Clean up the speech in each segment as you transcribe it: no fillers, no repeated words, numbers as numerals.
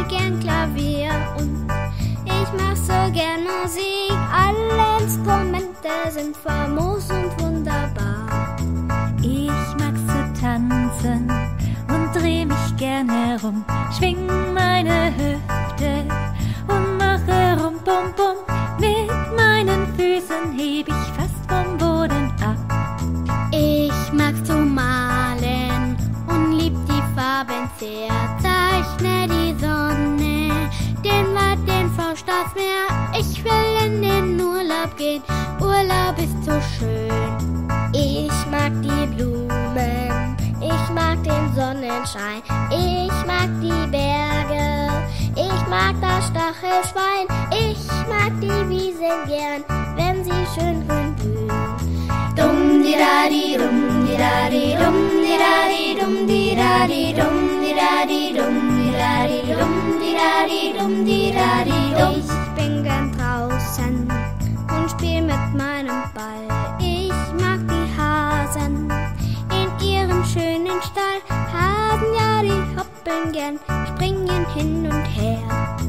spiel gern Klavier und ich mach so gern Musik. Alle Instrumente sind famos und wunderbar. Ich mag zu tanzen und dreh mich gern herum, schwing meine Hüfte und mache rum bum bum. Mit meinen Füßen heb ich fast vom Boden ab. Ich mag zu malen und lieb die Farben sehr. Zeichne die Sonne, den Wald, den Frosch, das Meer. Ich will in den Urlaub gehen, Urlaub ist so schön. Ich mag die Blumen, ich mag den Sonnenschein, ich mag die Berge, ich mag das Stachelschwein, ich mag die Wiesen gern, wenn sie schön grün blühen. Dum di da di dum di da di dum di da di dum di da di dum di da di dum di da di dum di da di dum di da di dum. Ich bin gern draußen und spiel mit meinem Ball. Ich mag die Hasen in ihrem schönen Stall. Hasen, ja, die hoppeln gern, springen hin und her.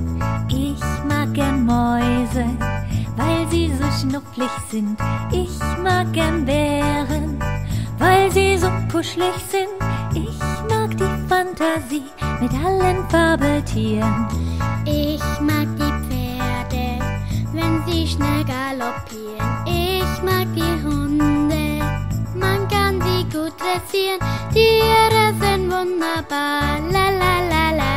Ich mag gern Mäuse, weil sie so schnufflig sind. Ich mag gern Bären, weil sie so kuschelig sind. Ich mag die Fantasie mit allen Fabeltieren. Ich mag die Pferde, wenn sie schnell galoppieren. Ich mag die Hunde, man kann sie gut dressieren. Tiere sind wunderbar, la la la la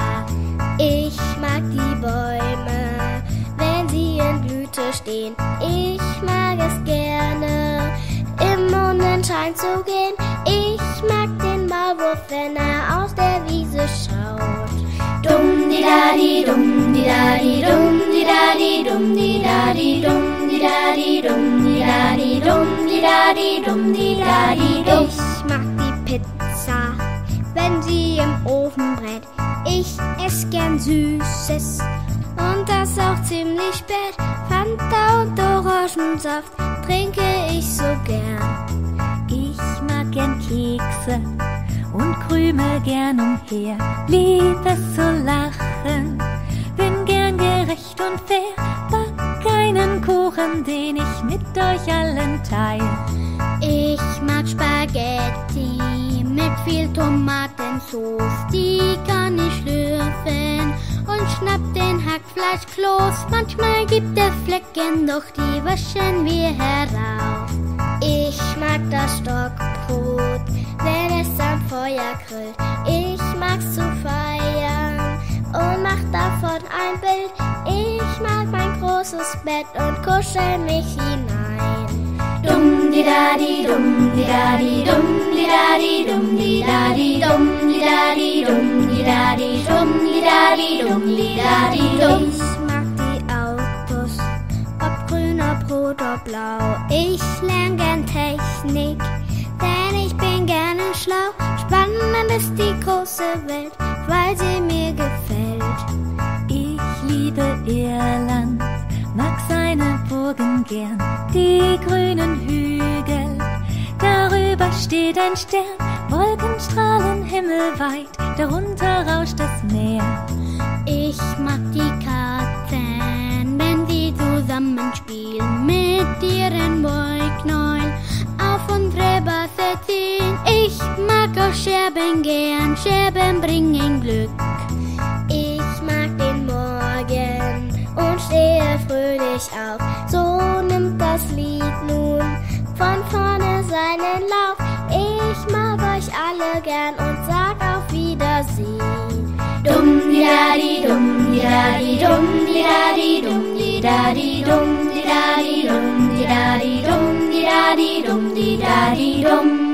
la. Ich mag die Bäume, wenn sie in Blüte stehen. Ich mag es gerne, im Mondenschein zu gehen. Ich mag den Maulwurf, wenn er aus der Wiese schaut. Dum di da di dum di da di dum di da di dum di da di dum di da di dum di da di dum di da di dum di da di dum. Ich mag die Pizza, wenn sie im Ofen brennt. Ich ess gern Süßes und das auch ziemlich spät. Fanta und Orangensaft trinke ich so gern. Ich mag gern Kekse und krümel gern umher. Lieb es zu lachen, bin gern gerecht und fair. Back einen Kuchen, den ich mit euch allen teil. Ich mag Spaghetti mit viel Tomatensauce. Die kann ich schlürfen und schnapp den Hackfleischkloß. Manchmal gibt es Flecken, doch die waschen wir heraus. Ich mag das Stockbrot, wenn es am Feuer grillt. Ich mag's zu feiern und mach davon ein Bild. Ich mag mein großes Bett und kuschel mich hinein. Dum di da di dum di da di dum di da di dum di da di dum di da di dum di da di dum di da di dum di da di dum. Ich mag die Autos, ob grün, ob rot, ob blau. Ich lern gern Technik, denn ich bin gerne schlau. Spannend ist die große Welt, weil sie mir gefällt. Ich liebe Irland, mag seine Burgen gern, die grünen Hügel, darüber steht ein Stern, Wolken strahlen himmelweit, darunter rauscht das Meer. Ich mag die Katzen, wenn sie zusammen spielen, mit ihren Wollknäueln auf unsere Basse ziehen. Ich mag auch Scherben gern, Scherben bringen Glück. Ich mag den Morgen und stehe fröhlich auf. So nimmt das Lied nun von vorne seinen Lauf. Ich mag euch alle gern und sag auf Wiedersehen. Dum di da di dum di da di dum di da di dum di da di dum di da di dum di da di dum di da di dum di da di dum.